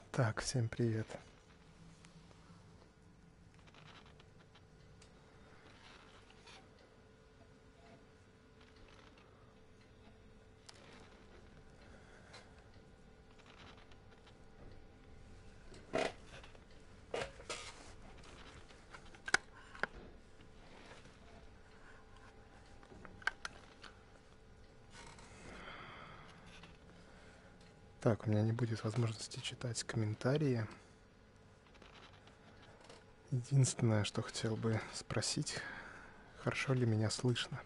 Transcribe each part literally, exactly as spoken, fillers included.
Так, всем привет. Так, у меня не будет возможности читать комментарии. Единственное, что хотел бы спросить, хорошо ли меня слышно?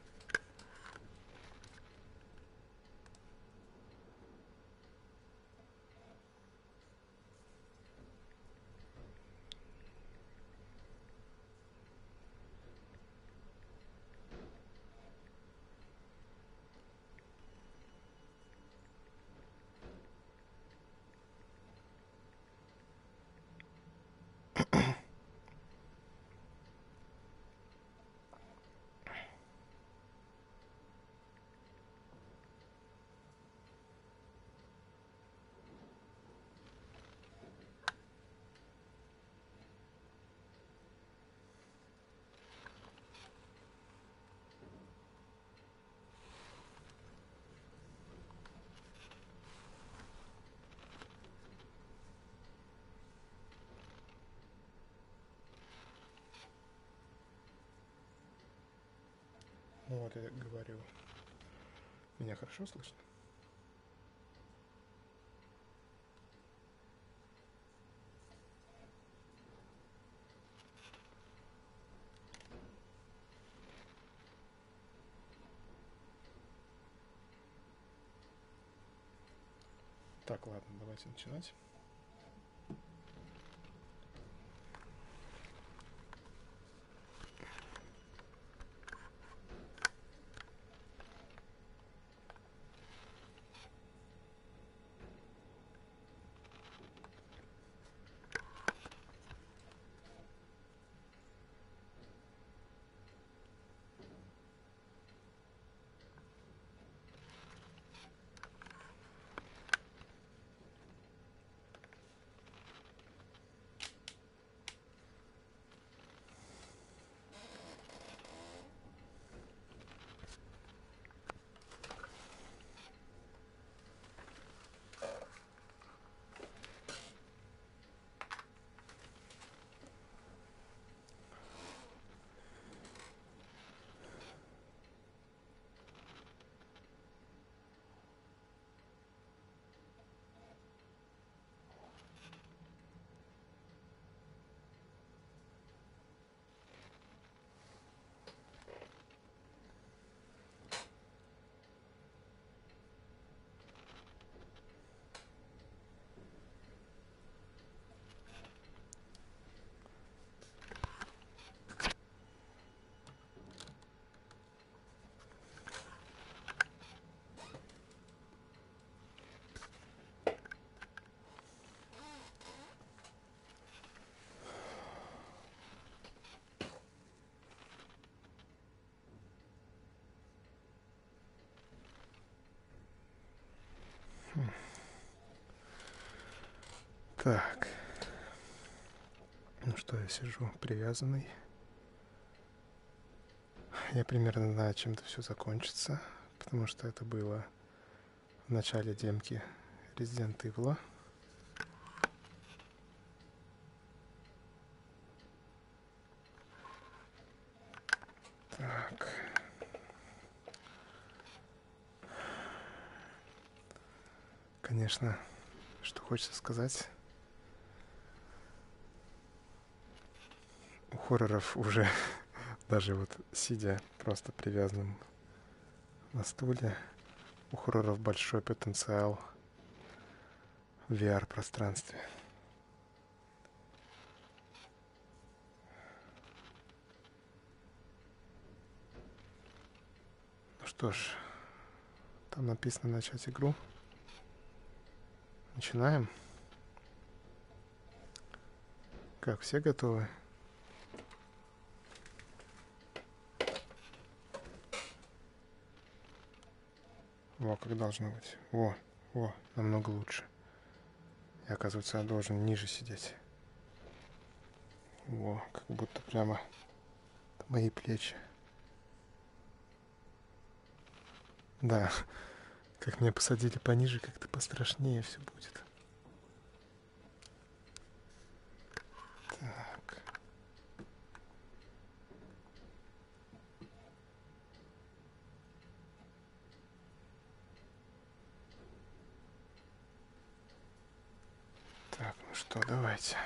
Ну вот я говорю, меня хорошо слышно? Так, ладно, давайте начинать. Так, ну что, я сижу привязанный. Я примерно знаю, чем это все закончится, потому что это было в начале демки Resident Evil. Так. Конечно, что хочется сказать. У хорроров уже, даже вот сидя просто привязанным на стуле, у хорроров большой потенциал в ви ар-пространстве. Ну что ж, там написано начать игру. Начинаем. Как, все готовы? Во, как должно быть. Во, во, намного лучше. И оказывается, я должен ниже сидеть. Во, как будто прямо мои плечи. Да, как меня посадили пониже, как-то пострашнее все будет. Так. Так, ну что, давайте.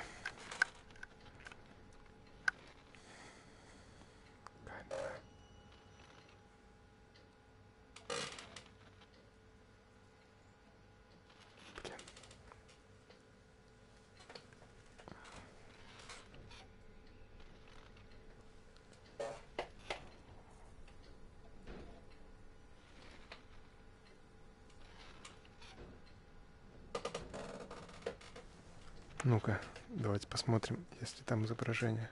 Ну-ка, давайте посмотрим, есть ли там изображение.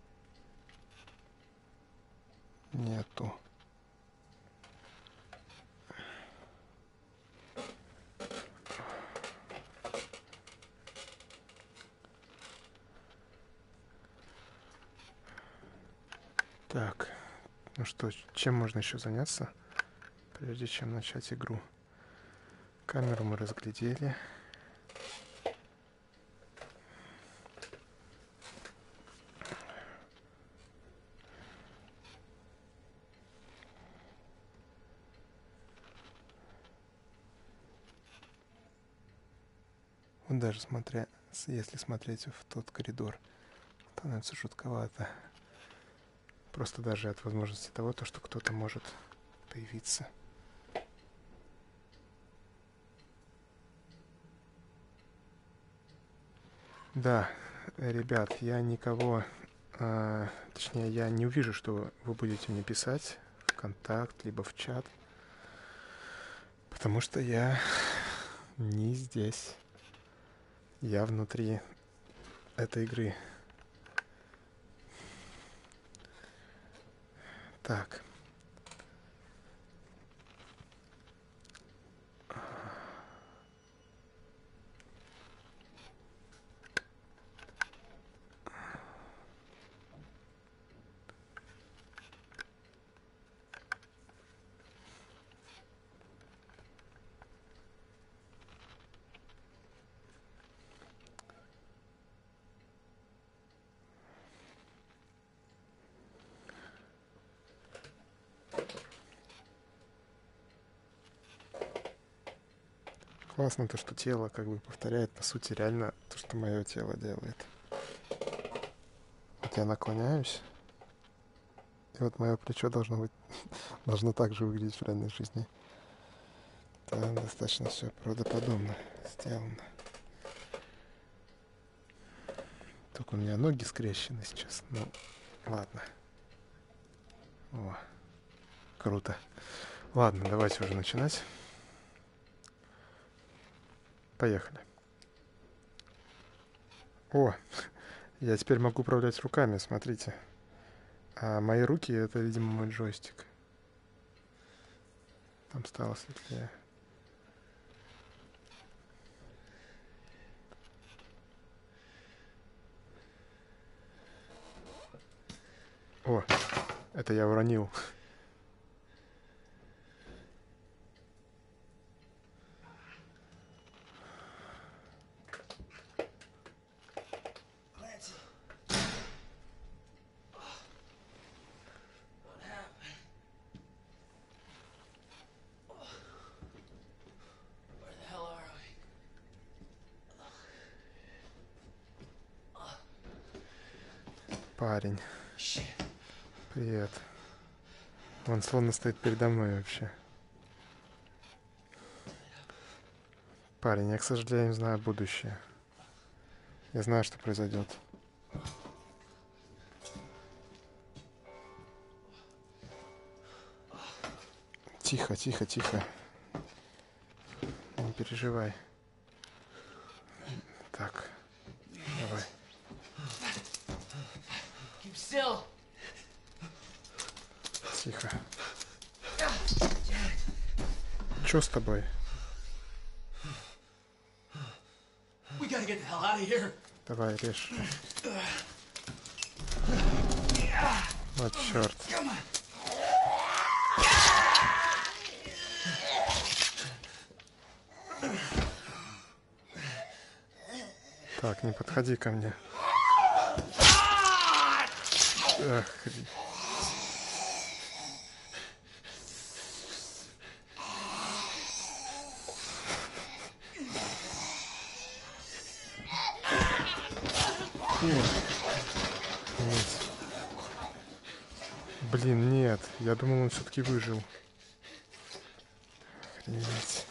Нету. Так, ну что, чем можно еще заняться, прежде чем начать игру? Камеру мы разглядели. Вот даже смотря, если смотреть в тот коридор, становится жутковато. Просто даже от возможности того, то, что кто-то может появиться. Да, ребят, я никого, э, точнее, я не увижу, что вы будете мне писать в контакт, либо в чат, потому что я не здесь. Я внутри этой игры. Так. Классно то, что тело как бы повторяет, по сути, реально то, что мое тело делает. Вот я наклоняюсь, и вот мое плечо должно быть, должно так же выглядеть в реальной жизни. Там достаточно все правдоподобно сделано. Только у меня ноги скрещены сейчас. Ну, ладно. О, круто. Ладно, давайте уже начинать. Поехали. О, я теперь могу управлять руками, смотрите. А мои руки — это, видимо, мой джойстик. Там стало светлее. О, это я уронил. Парень. Привет. Он словно стоит передо мной вообще. Парень, я, к сожалению, знаю будущее. Я знаю, что произойдет. Тихо, тихо, тихо. Не переживай. Так, давай. Тихо. Чё с тобой? Давай, режь. Вот черт. Так, не подходи ко мне. Эх. Нет. Блин, нет. Я думал, он все-таки выжил. Охренеть.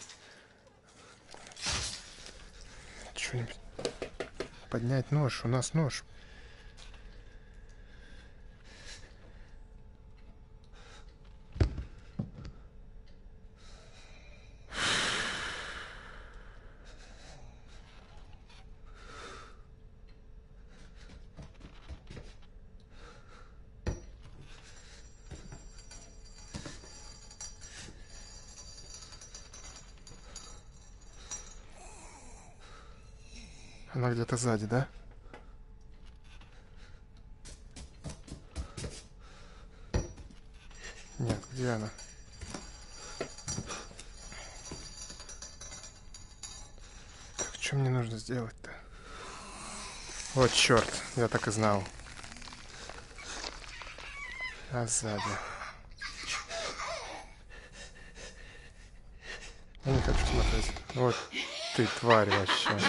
Что-нибудь. Поднять нож. У нас нож. Она где-то сзади, да? Нет, где она? Так, что мне нужно сделать-то? Вот черт, я так и знал. А сзади. Я не хочу смотреть. Вот ты тварь вообще.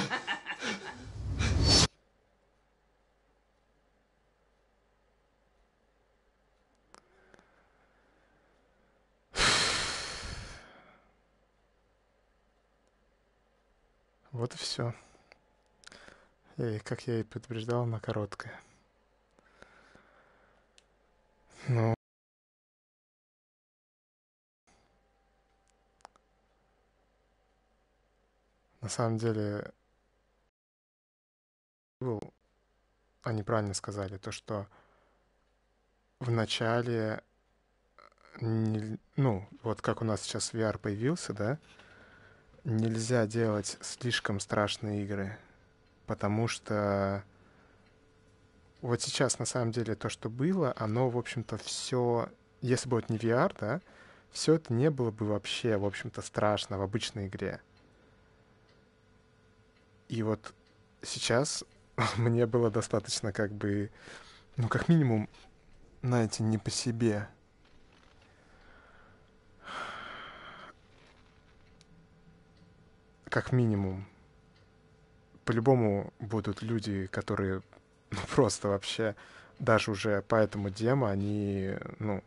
Вот и все. И, как я и предупреждал, она короткая. Ну, на самом деле, они правильно сказали, то, что в начале, не, ну, вот как у нас сейчас ви ар появился, да, нельзя делать слишком страшные игры, потому что вот сейчас, на самом деле, то, что было, оно, в общем-то, все, если бы вот не ви ар, да, все это не было бы вообще, в общем-то, страшно в обычной игре. И вот сейчас мне было достаточно как бы, ну, как минимум, знаете, не по себе. Как минимум. По-любому будут люди, которые ну, просто вообще, даже уже по этому демо, они, ну,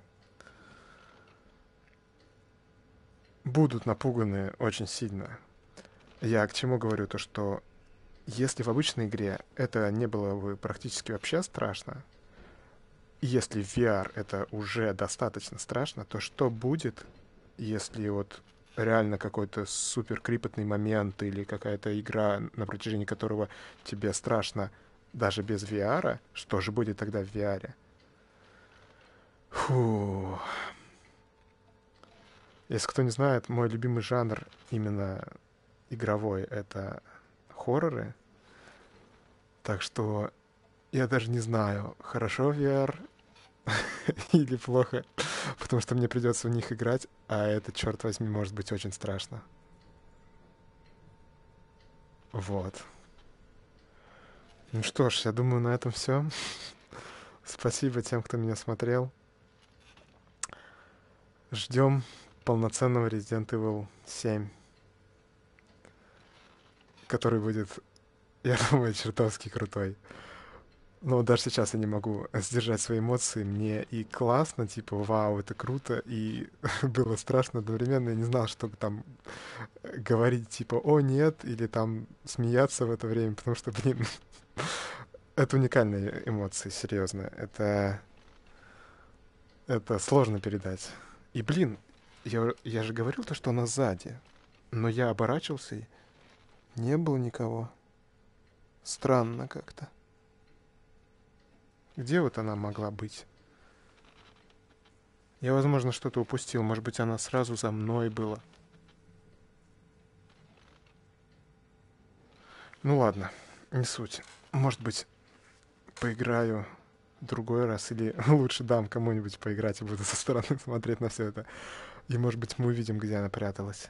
будут напуганы очень сильно. Я к чему говорю? То, что если в обычной игре это не было бы практически вообще страшно, и если в ви ар это уже достаточно страшно, то что будет, если вот реально какой-то супер крипотный момент или какая-то игра, на протяжении которого тебе страшно даже без ви ар, что же будет тогда в ви ар? Фу. Если кто не знает, мой любимый жанр именно игровой — это хорроры. Так что я даже не знаю, хорошо ви ар или плохо, потому что мне придется в них играть, а это, черт возьми, может быть очень страшно. Вот. Ну что ж, я думаю, на этом все. Спасибо тем, кто меня смотрел. Ждем полноценного Resident Evil семь, который будет, я думаю, чертовски крутой. Но даже сейчас я не могу сдержать свои эмоции. Мне и классно, типа, вау, это круто, и было страшно одновременно. Я не знал, что там говорить, типа, о, нет, или там смеяться в это время, потому что, блин, это уникальные эмоции, серьезно. Это, это сложно передать. И, блин, я, я же говорил то, что она сзади, но я оборачивался, и не было никого. Странно как-то. Где вот она могла быть? Я, возможно, что-то упустил. Может быть, она сразу за мной была. Ну ладно. Не суть. Может быть, поиграю другой раз, или лучше дам кому-нибудь поиграть и буду со стороны смотреть на все это. И, может быть, мы увидим, где она пряталась.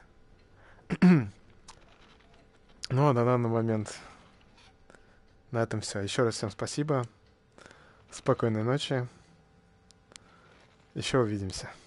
Ну, а на данный момент на этом все. Еще раз всем спасибо. Спокойной ночи. Еще увидимся.